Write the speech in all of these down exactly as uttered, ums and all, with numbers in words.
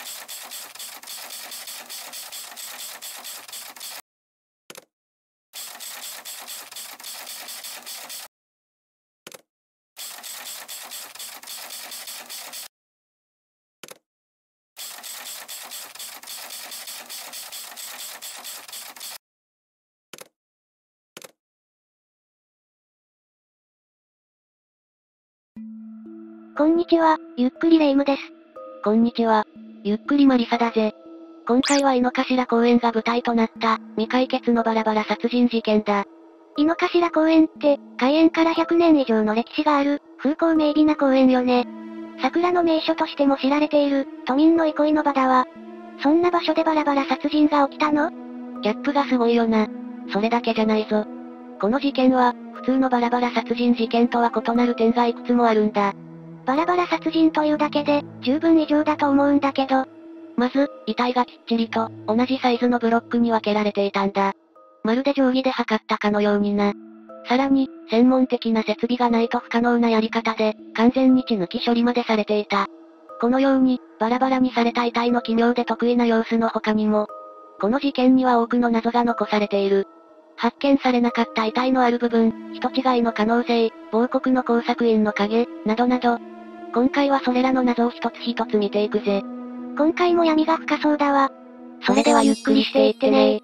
こんにちは、ゆっくりレ夢ムです。 こんにちは。ゆっくりマリサだぜ。今回は井の頭公園が舞台となった、未解決のバラバラ殺人事件だ。 井の頭公園って、開園からひゃくねん以上の歴史がある、風光明媚な公園よね。桜の名所としても知られている、都民の憩いの場だわ。そんな場所でバラバラ殺人が起きたの？ ギャップがすごいよな。それだけじゃないぞ。この事件は、普通のバラバラ殺人事件とは異なる点がいくつもあるんだ。 バラバラ殺人というだけで、十分異常だと思うんだけど。 まず、遺体がきっちりと、同じサイズのブロックに分けられていたんだ。まるで定規で測ったかのようにな。さらに、専門的な設備がないと不可能なやり方で、完全に血抜き処理までされていた。このように、バラバラにされた遺体の奇妙で得意な様子の他にも、この事件には多くの謎が残されている。発見されなかった遺体のある部分、人違いの可能性、亡国の工作員の影、などなど、今回はそれらの謎を一つ一つ見ていくぜ。 今回も闇が深そうだわ。 それではゆっくりしていってね。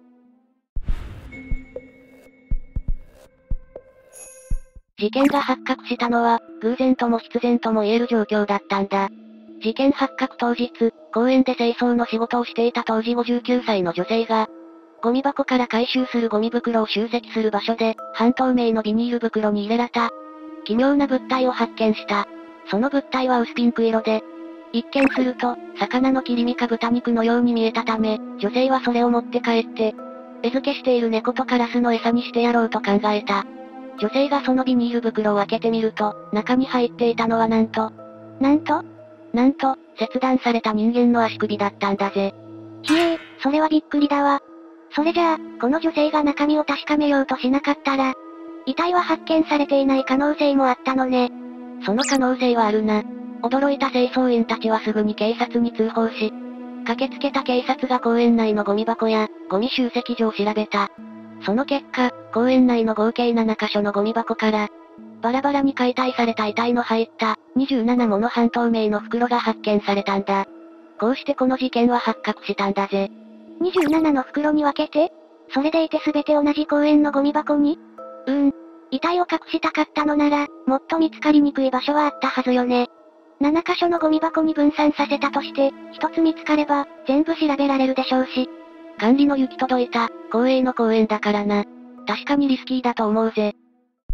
事件が発覚したのは、偶然とも必然とも言える状況だったんだ。事件発覚当日、公園で清掃の仕事をしていた当時ごじゅうきゅうさいの女性が、ゴミ箱から回収するゴミ袋を集積する場所で、半透明のビニール袋に入れられた、奇妙な物体を発見した。その物体は薄ピンク色で、一見すると、魚の切り身か豚肉のように見えたため、女性はそれを持って帰って、餌付けしている猫とカラスの餌にしてやろうと考えた。女性がそのビニール袋を開けてみると、中に入っていたのはなんと、 なんとなんと、切断された人間の足首だったんだぜ。 ひえー、それはびっくりだわ。それじゃあ、この女性が中身を確かめようとしなかったら、遺体は発見されていない可能性もあったのね。 その可能性はあるな。驚いた清掃員たちはすぐに警察に通報し、駆けつけた警察が公園内のゴミ箱や、ゴミ集積所を調べた。その結果、公園内の合計ななかしょのゴミ箱から、バラバラに解体された遺体の入った、にじゅうななもの半透明の袋が発見されたんだ。こうしてこの事件は発覚したんだぜ。 にじゅうななの袋に分けて？それでいて全て同じ公園のゴミ箱に？ うーん。 遺体を隠したかったのなら、もっと見つかりにくい場所はあったはずよね。ななかしょのゴミ箱に分散させたとして、一つ見つかれば、全部調べられるでしょうし。 管理の行き届いた、公営の公園だからな。確かにリスキーだと思うぜ。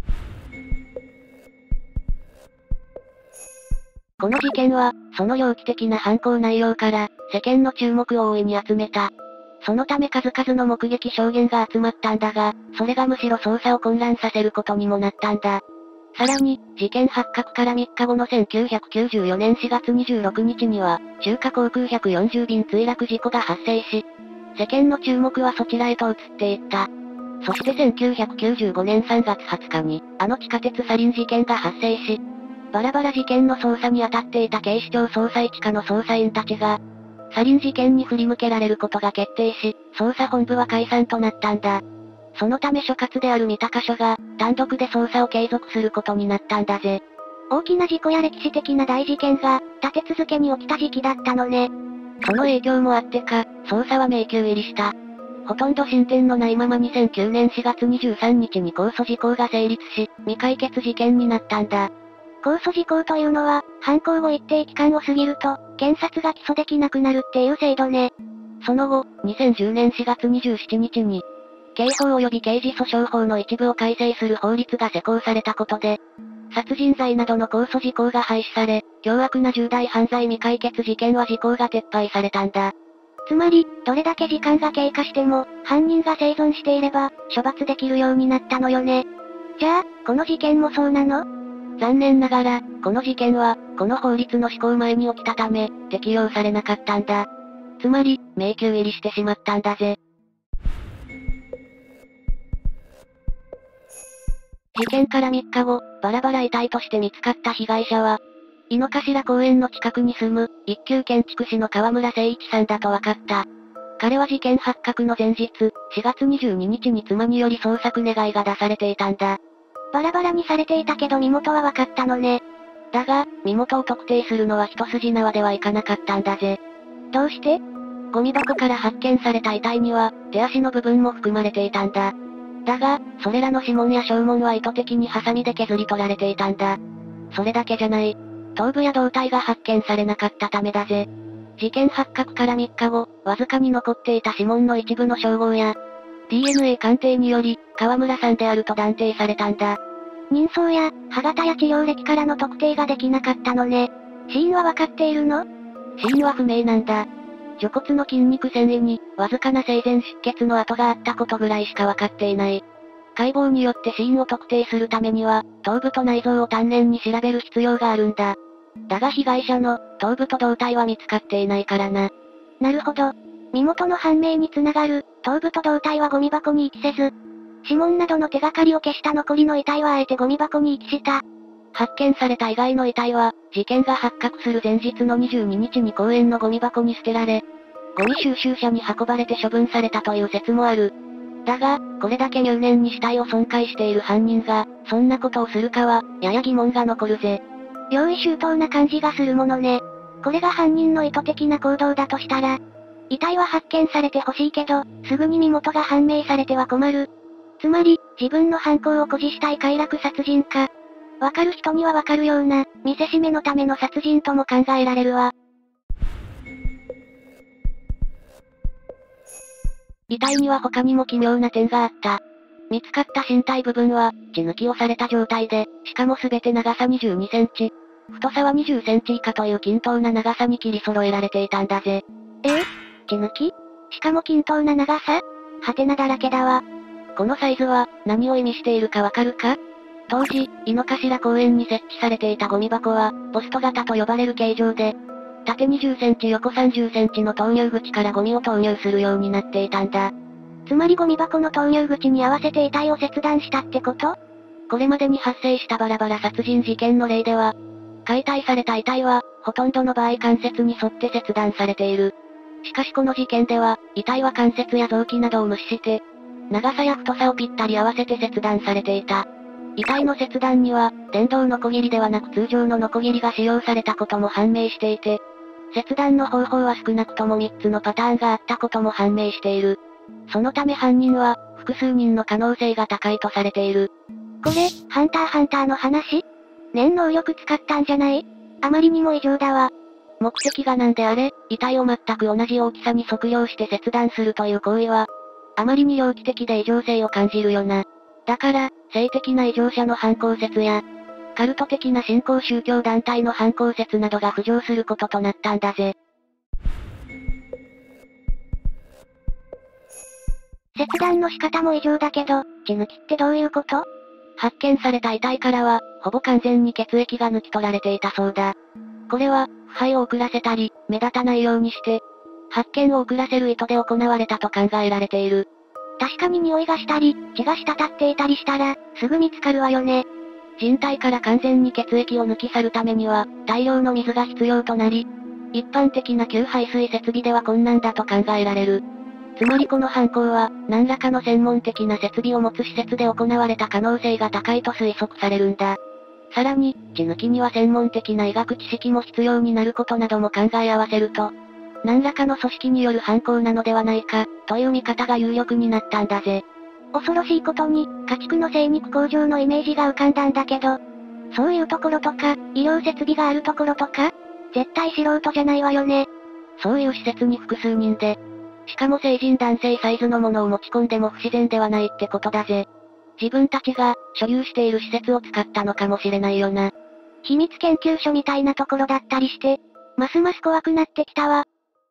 この事件は、その猟奇的な犯行内容から、世間の注目を大いに集めた。そのため数々の目撃証言が集まったんだが、それがむしろ捜査を混乱させることにもなったんだ。さらに、事件発覚からみっかごのせんきゅうひゃくきゅうじゅうよねんしがつにじゅうろくにちには、中華航空ひゃくよんじゅうびん墜落事故が発生し、世間の注目はそちらへと移っていった。そしてせんきゅうひゃくきゅうじゅうごねんさんがつはつかに、あの地下鉄サリン事件が発生し、バラバラ事件の捜査に当たっていた警視庁捜査一課の捜査員たちが、サリン事件に振り向けられることが決定し、捜査本部は解散となったんだ。そのため所轄である三鷹署が、単独で捜査を継続することになったんだぜ。 大きな事故や歴史的な大事件が、立て続けに起きた時期だったのね。 その影響もあってか、捜査は迷宮入りした。ほとんど進展のないままにせんきゅうねんしがつにじゅうさんにちに公訴時効が成立し、未解決事件になったんだ。 公訴時効というのは、犯行後一定期間を過ぎると、検察が起訴できなくなるっていう制度ね。 その後、にせんじゅうねんしがつにじゅうしちにちに、刑法及び刑事訴訟法の一部を改正する法律が施行されたことで、殺人罪などの公訴時効が廃止され、凶悪な重大犯罪未解決事件は時効が撤廃されたんだ。 つまり、どれだけ時間が経過しても、犯人が生存していれば、処罰できるようになったのよね。じゃあ、この事件もそうなの？ 残念ながら、この事件は、この法律の施行前に起きたため、適用されなかったんだ。つまり、迷宮入りしてしまったんだぜ。事件からみっかご、バラバラ遺体として見つかった被害者は、 井の頭公園の近くに住む、一級建築士の川村誠一さんだと分かった。彼は事件発覚の前日、しがつにじゅうににちに妻により捜索願いが出されていたんだ。 バラバラにされていたけど身元は分かったのね。 だが、身元を特定するのは一筋縄ではいかなかったんだぜ。 どうして？ ゴミ箱から発見された遺体には、手足の部分も含まれていたんだ。だが、それらの指紋や掌紋は意図的にハサミで削り取られていたんだ。それだけじゃない。頭部や胴体が発見されなかったためだぜ。事件発覚からみっかご、わずかに残っていた指紋の一部の照合や、ディーエヌエー 鑑定により、川村さんであると断定されたんだ。 人相や、歯型や治療歴からの特定ができなかったのね。死因は分かっているの？ 死因は不明なんだ。除骨の筋肉繊維に、わずかな生前出血の跡があったことぐらいしか分かっていない。解剖によって死因を特定するためには、頭部と内臓を丹念に調べる必要があるんだ。だが被害者の、頭部と胴体は見つかっていないからな。 なるほど。身元の判明につながる、頭部と胴体はゴミ箱に遺棄せず、指紋などの手がかりを消した残りの遺体はあえてゴミ箱に遺棄した。 発見された以外の遺体は、事件が発覚する前日のにじゅうににちに公園のゴミ箱に捨てられ、ゴミ収集車に運ばれて処分されたという説もある。だが、これだけ入念に死体を損壊している犯人が、そんなことをするかは、やや疑問が残るぜ。 用意周到な感じがするものね。これが犯人の意図的な行動だとしたら、遺体は発見されてほしいけど、すぐに身元が判明されては困る。つまり、自分の犯行を誇示したい快楽殺人か。わかる人にはわかるような、見せしめのための殺人とも考えられるわ。 遺体には他にも奇妙な点があった。見つかった身体部分は、血抜きをされた状態で、しかもすべて長さにじゅうにセンチ、太さはにじゅっセンチ以下という均等な長さに切り揃えられていたんだぜ。 えぇ、血抜き？しかも均等な長さ？はてなだらけだわ。 このサイズは、何を意味しているかわかるか？当時、井の頭公園に設置されていたゴミ箱は、ポスト型と呼ばれる形状で、縦にじゅっセンチ横さんじゅっセンチの投入口からゴミを投入するようになっていたんだ。 つまりゴミ箱の投入口に合わせて遺体を切断したってこと？ これまでに発生したバラバラ殺人事件の例では、解体された遺体は、ほとんどの場合関節に沿って切断されている。しかしこの事件では、遺体は関節や臓器などを無視して、長さや太さをぴったり合わせて切断されていた。遺体の切断には、電動ノコギリではなく通常のノコギリが使用されたことも判明していて、切断の方法は少なくともみっつのパターンがあったことも判明している。そのため犯人は、複数人の可能性が高いとされている。 これ、ハンターハンターの話？念能力使ったんじゃない？あまりにも異常だわ。 目的が何であれ、遺体を全く同じ大きさに測量して切断するという行為は、あまりに猟奇的で異常性を感じるよな。だから、性的な異常者の犯行説や、カルト的な新興宗教団体の犯行説などが浮上することとなったんだぜ。 切断の仕方も異常だけど、血抜きってどういうこと？ 発見された遺体からは、ほぼ完全に血液が抜き取られていたそうだ。これは、腐敗を遅らせたり、目立たないようにして、発見を遅らせる意図で行われたと考えられている。 確かに匂いがしたり、血が滴っていたりしたら、すぐ見つかるわよね。 人体から完全に血液を抜き去るためには、大量の水が必要となり、一般的な給排水設備では困難だと考えられる。つまりこの犯行は、何らかの専門的な設備を持つ施設で行われた可能性が高いと推測されるんだ。さらに、血抜きには専門的な医学知識も必要になることなども考え合わせると、何らかの組織による犯行なのではないか、という見方が有力になったんだぜ。 恐ろしいことに、家畜の精肉工場のイメージが浮かんだんだけど、そういうところとか、医療設備があるところとか、絶対素人じゃないわよね。 そういう施設に複数人で、しかも成人男性サイズのものを持ち込んでも不自然ではないってことだぜ。自分たちが、所有している施設を使ったのかもしれないよな。 秘密研究所みたいなところだったりして、ますます怖くなってきたわ。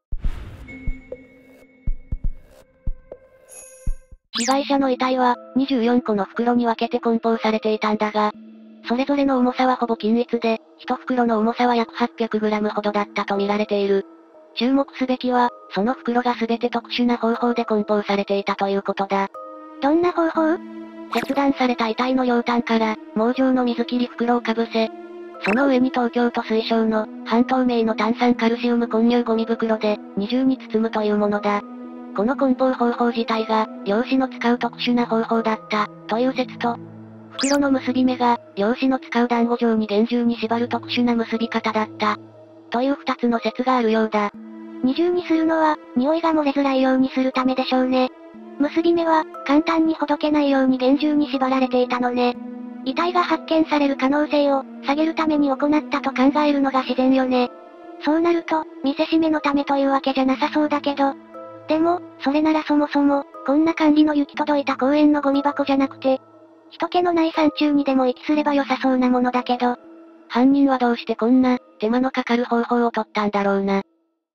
被害者の遺体は、にじゅうよんこの袋に分けて梱包されていたんだが、それぞれの重さはほぼ均一で、いち袋の重さは約 はっぴゃくグラム ほどだったと見られている。注目すべきは、その袋が全て特殊な方法で梱包されていたということだ。 どんな方法？ 切断された遺体の両端から、網状の水切り袋をかぶせ、 その上に東京都水晶の、半透明の炭酸カルシウム混入ゴミ袋で、二重に包むというものだ。この梱包方法自体が、漁師の使う特殊な方法だった、という説と、袋の結び目が、漁師の使う団子状に厳重に縛る特殊な結び方だった。という二つの説があるようだ。 二重にするのは、匂いが漏れづらいようにするためでしょうね。結び目は、簡単にほどけないように厳重に縛られていたのね。遺体が発見される可能性を、下げるために行ったと考えるのが自然よね。そうなると、見せしめのためというわけじゃなさそうだけど。でも、それならそもそも、こんな管理の行き届いた公園のゴミ箱じゃなくて、人気のない山中にでも遺棄すれば良さそうなものだけど。 犯人はどうしてこんな、手間のかかる方法を取ったんだろうな。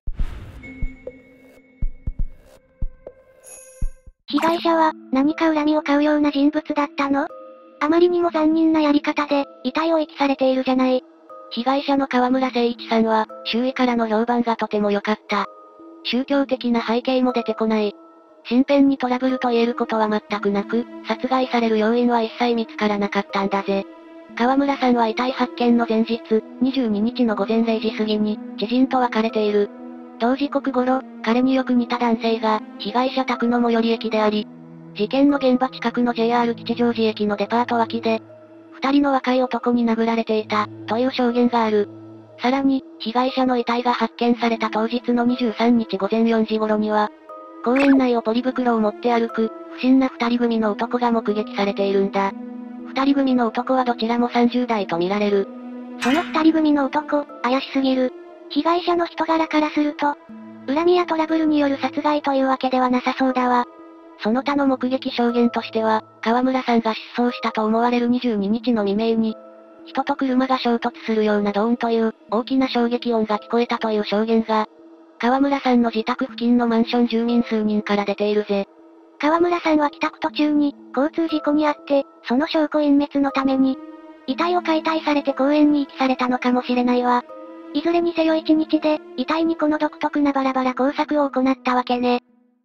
被害者は、何か恨みを買うような人物だったの？あまりにも残忍なやり方で、遺体を遺棄されているじゃない。 被害者の川村誠一さんは、周囲からの評判がとても良かった。宗教的な背景も出てこない。身辺にトラブルと言えることは全くなく、殺害される要因は一切見つからなかったんだぜ。川村さんは遺体発見の前日、にじゅうににちの午前れいじ過ぎに、知人と別れている。同時刻頃、彼によく似た男性が、被害者宅の最寄り駅であり、事件の現場近くの ジェイアール 吉祥寺駅のデパート脇で、二人の若い男に殴られていた、という証言がある。さらに、被害者の遺体が発見された当日のにじゅうさんにち午前よじ頃には、公園内をポリ袋を持って歩く、不審な二人組の男が目撃されているんだ。二人組の男はどちらもさんじゅうだいと見られる。 その二人組の男、怪しすぎる。被害者の人柄からすると、恨みやトラブルによる殺害というわけではなさそうだわ。 その他の目撃証言としては、川村さんが失踪したと思われるにじゅうににちの未明に、人と車が衝突するようなドーンという大きな衝撃音が聞こえたという証言が、川村さんの自宅付近のマンション住民数人から出ているぜ。 川村さんは帰宅途中に、交通事故にあって、その証拠隠滅のために、遺体を解体されて公園に遺棄されたのかもしれないわ。いずれにせよ一日で、遺体にこの独特なバラバラ工作を行ったわけね。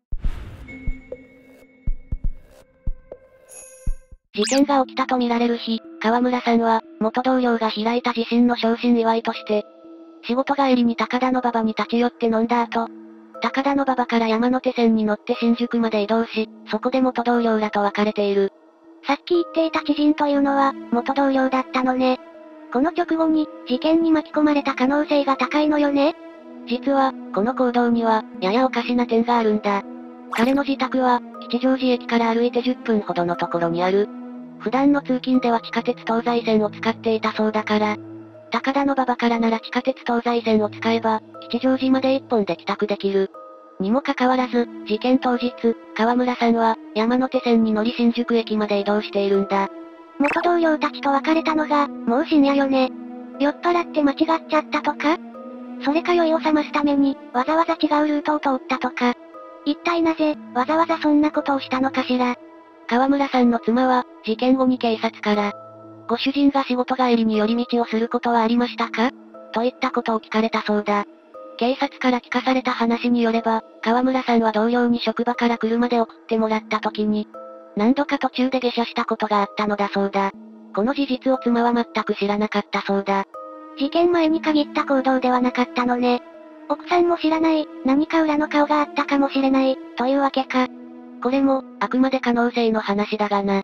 事件が起きたとみられる日、川村さんは、元同僚が開いた自身の昇進祝いとして、仕事帰りに高田の馬場に立ち寄って飲んだ後、高田の馬場から山手線に乗って新宿まで移動し、そこで元同僚らと別れている。 さっき言っていた知人というのは、元同僚だったのね。この直後に、事件に巻き込まれた可能性が高いのよね。 実は、この行動には、ややおかしな点があるんだ。彼の自宅は、吉祥寺駅から歩いてじゅっぷんほどのところにある。普段の通勤では地下鉄東西線を使っていたそうだから、高田の馬場からなら地下鉄東西線を使えば、吉祥寺まで一本で帰宅できる。にもかかわらず、事件当日、川村さんは、山手線に乗り新宿駅まで移動しているんだ。 元同僚たちと別れたのが、もう深夜よね。酔っ払って間違っちゃったとか？それか酔いを覚ますために、わざわざ違うルートを通ったとか。一体なぜ、わざわざそんなことをしたのかしら。 川村さんの妻は、事件後に警察から、ご主人が仕事帰りに寄り道をすることはありましたか？といったことを聞かれたそうだ。警察から聞かされた話によれば、川村さんは同僚に職場から車で送ってもらった時に、何度か途中で下車したことがあったのだそうだ。この事実を妻は全く知らなかったそうだ。 事件前に限った行動ではなかったのね。奥さんも知らない、何か裏の顔があったかもしれない、というわけか。 これも、あくまで可能性の話だがな。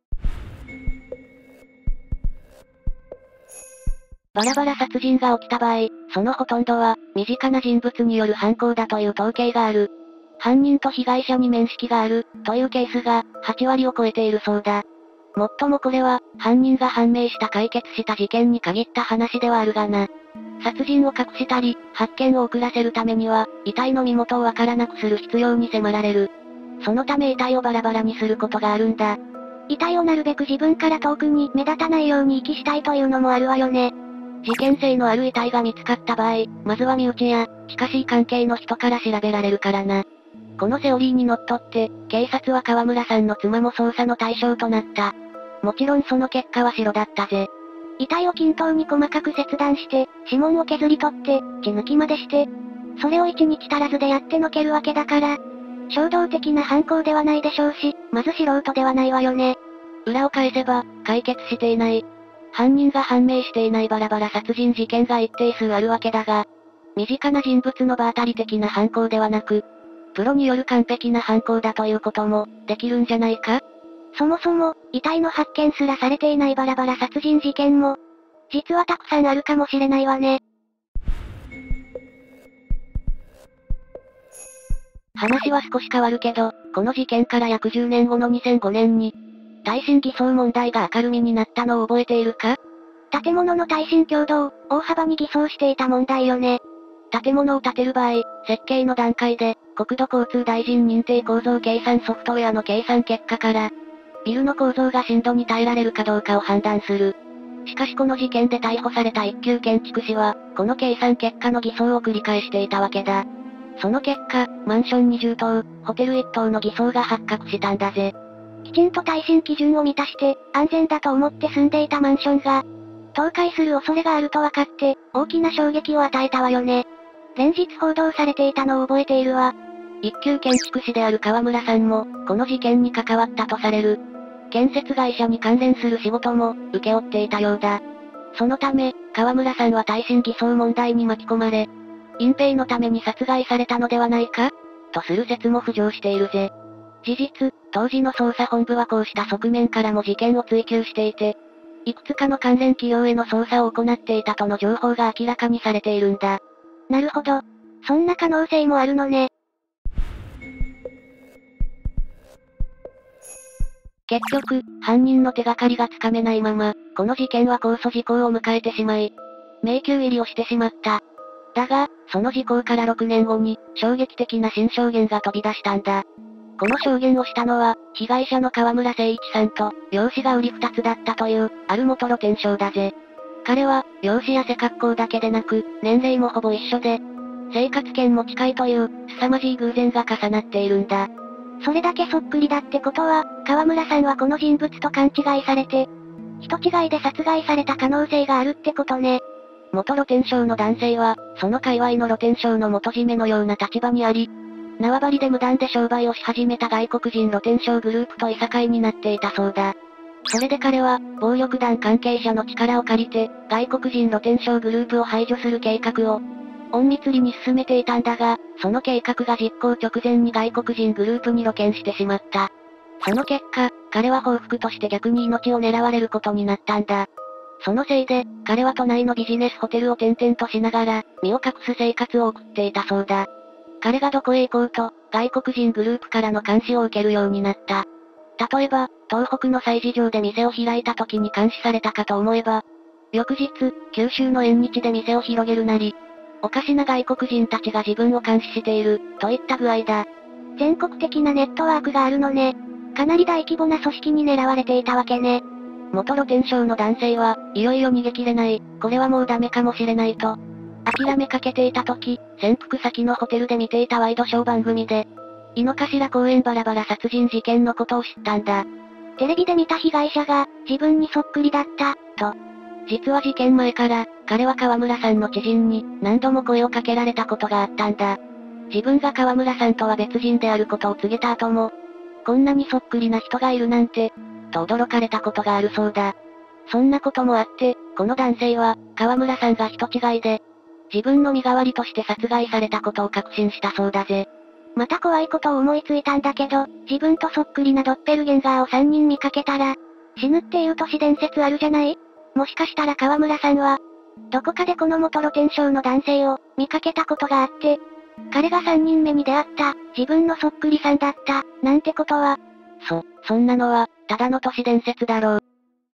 バラバラ殺人が起きた場合、そのほとんどは、身近な人物による犯行だという統計がある。犯人と被害者に面識がある、というケースが、はちわりを超えているそうだ。もっともこれは、犯人が判明した解決した事件に限った話ではあるがな。殺人を隠したり、発見を遅らせるためには、遺体の身元をわからなくする必要に迫られる。そのため遺体をバラバラにすることがあるんだ。 遺体をなるべく自分から遠くに目立たないように遺棄したいというのもあるわよね。 事件性のある遺体が見つかった場合、まずは身内や、近しい関係の人から調べられるからな。このセオリーにのっとって、警察は川村さんの妻も捜査の対象となった。もちろんその結果は白だったぜ。 遺体を均等に細かく切断して、指紋を削り取って、血抜きまでして、それを一日足らずでやってのけるわけだから、衝動的な犯行ではないでしょうし、まず素人ではないわよね。 裏を返せば、解決していない。 犯人が判明していないバラバラ殺人事件が一定数あるわけだが、身近な人物の場当たり的な犯行ではなく、プロによる完璧な犯行だということも、できるんじゃないか？ そもそも、遺体の発見すらされていないバラバラ殺人事件も、実はたくさんあるかもしれないわね。 話は少し変わるけど、この事件から約じゅうねんごのにせんごねんに、耐震偽装問題が明るみになったのを覚えているか？ 建物の耐震強度を大幅に偽装していた問題よね。 建物を建てる場合、設計の段階で、国土交通大臣認定構造計算ソフトウェアの計算結果から、ビルの構造が振動に耐えられるかどうかを判断する。しかしこの事件で逮捕された一級建築士は、この計算結果の偽装を繰り返していたわけだ。その結果、マンションにじゅう棟、ホテルいっ棟の偽装が発覚したんだぜ。 きちんと耐震基準を満たして、安全だと思って住んでいたマンションが、倒壊する恐れがあると分かって、大きな衝撃を与えたわよね。連日報道されていたのを覚えているわ。 一級建築士である川村さんも、この事件に関わったとされる。建設会社に関連する仕事も、請け負っていたようだ。そのため、川村さんは耐震偽装問題に巻き込まれ、隠蔽のために殺害されたのではないかとする説も浮上しているぜ。事実、当時の捜査本部はこうした側面からも事件を追及していて、いくつかの関連企業への捜査を行っていたとの情報が明らかにされているんだ。 なるほど。そんな可能性もあるのね。 結局、犯人の手がかりがつかめないまま、この事件は控訴事項を迎えてしまい、迷宮入りをしてしまった。だが、その事項からろくねんごに、衝撃的な新証言が飛び出したんだ。この証言をしたのは、被害者の川村誠一さんと、容姿が売り二つだったという、ある元露天商だぜ。彼は、容姿や背格好だけでなく、年齢もほぼ一緒で、生活圏も近いという、凄まじい偶然が重なっているんだ。 それだけそっくりだってことは、川村さんはこの人物と勘違いされて、人違いで殺害された可能性があるってことね。 元露天商の男性は、その界隈の露天商の元締めのような立場にあり、縄張りで無断で商売をし始めた外国人露天商グループといさかいになっていたそうだ。それで彼は、暴力団関係者の力を借りて、外国人露天商グループを排除する計画を、隠密裏に進めていたんだが、その計画が実行直前に外国人グループに露見してしまった。その結果、彼は報復として逆に命を狙われることになったんだ。そのせいで、彼は都内のビジネスホテルを転々としながら、身を隠す生活を送っていたそうだ。彼がどこへ行こうと、外国人グループからの監視を受けるようになった。例えば、東北の催事場で店を開いた時に監視されたかと思えば、翌日、九州の縁日で店を広げるなり、おかしな外国人たちが自分を監視している、といった具合だ。 全国的なネットワークがあるのね。かなり大規模な組織に狙われていたわけね。 元露天商の男性は、いよいよ逃げ切れない、これはもうダメかもしれないと。諦めかけていた時、潜伏先のホテルで見ていたワイドショー番組で、井の頭公園バラバラ殺人事件のことを知ったんだ。 テレビで見た被害者が、自分にそっくりだった、と。 実は事件前から、彼は川村さんの知人に、何度も声をかけられたことがあったんだ。自分が川村さんとは別人であることを告げた後も、こんなにそっくりな人がいるなんて、と驚かれたことがあるそうだ。そんなこともあって、この男性は、川村さんが人違いで、自分の身代わりとして殺害されたことを確信したそうだぜ。 また怖いことを思いついたんだけど、自分とそっくりなドッペルゲンガーをさんにん見かけたら、死ぬっていう都市伝説あるじゃない？もしかしたら川村さんは、どこかでこの元露天商の男性を見かけたことがあって、彼がさんにんめに出会った、自分のそっくりさんだった、なんてことは。 そ、そんなのは、ただの都市伝説だろう。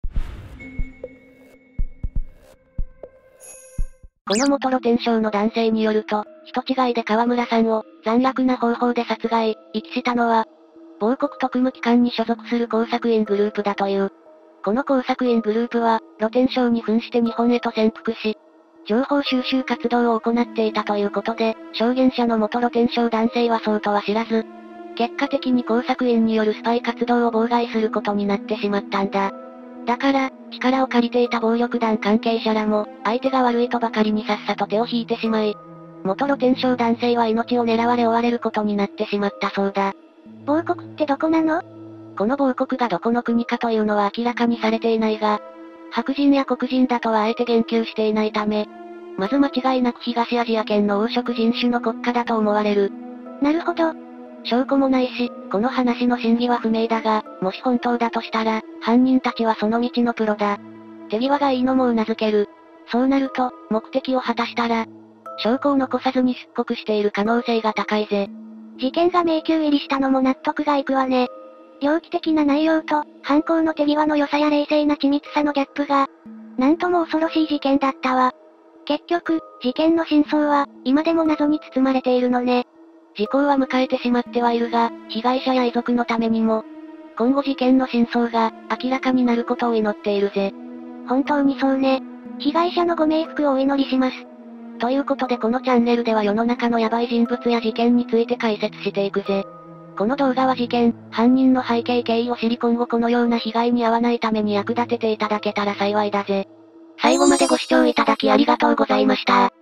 この元露天商の男性によると、人違いで川村さんを、残虐な方法で殺害、遺棄したのは、某国特務機関に所属する工作員グループだという。この工作員グループは、露天商に扮して日本へと潜伏し、情報収集活動を行っていたということで、証言者の元露天商男性はそうとは知らず、結果的に工作員によるスパイ活動を妨害することになってしまったんだ。だから、力を借りていた暴力団関係者らも、相手が悪いとばかりにさっさと手を引いてしまい、元露天商男性は命を狙われ追われることになってしまったそうだ。 某国ってどこなの？ この某国がどこの国かというのは明らかにされていないが、 白人や黒人だとはあえて言及していないため、まず間違いなく東アジア圏の黄色人種の国家だと思われる。 なるほど。 証拠もないし、この話の真偽は不明だが、もし本当だとしたら、犯人たちはその道のプロだ。手際がいいのも頷ける。そうなると、目的を果たしたら、証拠を残さずに出国している可能性が高いぜ。 事件が迷宮入りしたのも納得がいくわね。猟奇的な内容と、犯行の手際の良さや冷静な緻密さのギャップが、なんとも恐ろしい事件だったわ。結局、事件の真相は、今でも謎に包まれているのね。 時効は迎えてしまってはいるが、被害者や遺族のためにも、今後事件の真相が、明らかになることを祈っているぜ。 本当にそうね。被害者のご冥福をお祈りします。 ということでこのチャンネルでは世の中のヤバい人物や事件について解説していくぜ。この動画は事件、犯人の背景経緯を知り今後このような被害に遭わないために役立てていただけたら幸いだぜ。最後までご視聴いただきありがとうございました。